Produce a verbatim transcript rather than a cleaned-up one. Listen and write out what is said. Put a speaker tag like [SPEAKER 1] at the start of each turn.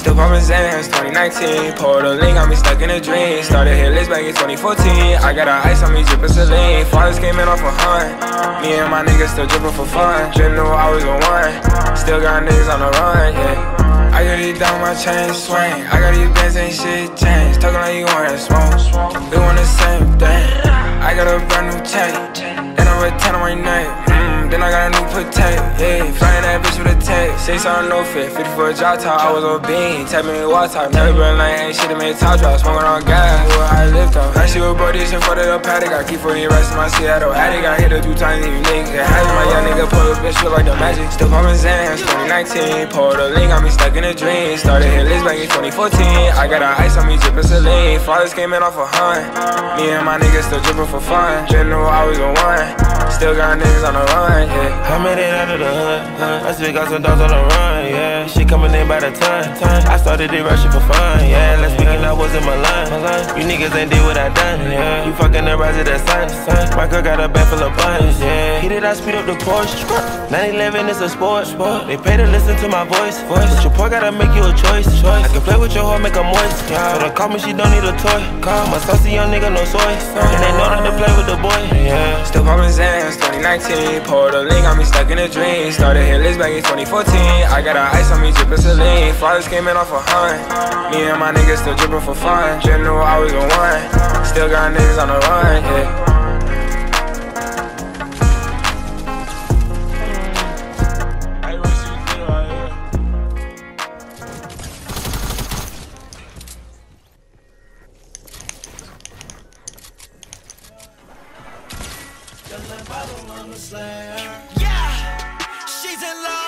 [SPEAKER 1] Still poppin' Xans, twenty nineteen. Pulled a link, got me stuck in a dream. Started hit list back in twenty fourteen. I got a ice on me, drippin' saline. Fathers came in off a hunt. Me and my niggas still drippin' for fun. Didn't know I was the one. Still got niggas on the run, yeah. I got these down my chain swing. I got these bands, ain't shit changed. Talkin' like you wanna smoke. We want the same thing. I got a brand new chain, and I'm a ten on my neck. Mm, then I got a new potato, yeah. Flying that bitch with a tape. Say something no fit, fifty for a drop top. I was on bean, tap me with water top. Never been like ain't shit to make top drop. Smoking on gas, what I lift up. I see what bro this in front of the paddock. I keep forty rest in my Seattle attic. I hit a two times, you niggas get hazard. My young nigga pull a bitch look like the magic. Still poppin' Xans, twenty nineteen. Pulled a link, got me stuck in a dream. Started hit list back in twenty fourteen. I got a ice on me, drippin' saline. Fathers came in off a hunt. Me and my niggas still drippin' for fun. Didn't know I was the one. Still got niggas on the run, yeah.
[SPEAKER 2] I made it out of the hood, hood. I still got some dogs on the run, yeah. Shit coming in by the ton, ton. I started it rushing for fun, yeah. Last weekend I was in my line. You niggas ain't did what I done, yeah. You fucking the rise of the sun, sun. My girl got a bag full of buns, yeah. Hit it, I speed up the Porsche. nine eleven is a sport, sport. They pay to listen to my voice, voice. But your boy gotta make you a choice, choice. I can play with your heart, make her moist, yeah. So don't call me, she don't need a toy. Call my saucy young nigga, no soy. And they know not to play with the boy, yeah.
[SPEAKER 1] Still poppin' Xans, twenty nineteen. Pulled a link, got me stuck in a dream. Started hit list back in twenty fourteen. I got a ice on me, drippin' saline. Fathers came in off a hunt. Me and my niggas still drippin' for fun. Didn't know I was the one. Still got niggas on the run, yeah.
[SPEAKER 3] Yeah, she's in love.